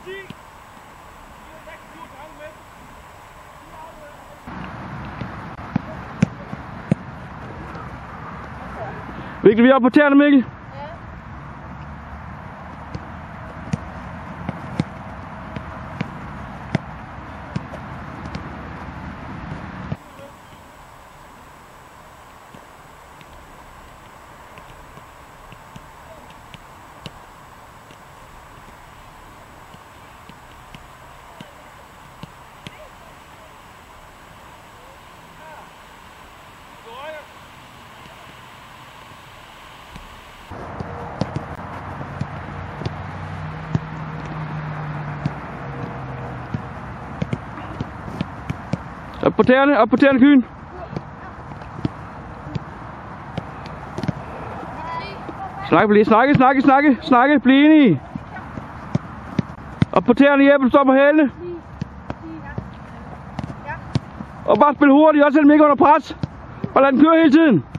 Mikkel, vi er oppe på tæerne, Mikkel. Op på tæerne, Kyen. Snakke, bliv enige. Op på tæerne, Jeppe, stå på hælene. Og bare spil hurtigt, også selvom ikke under pres. Bare lad den køre hele tiden.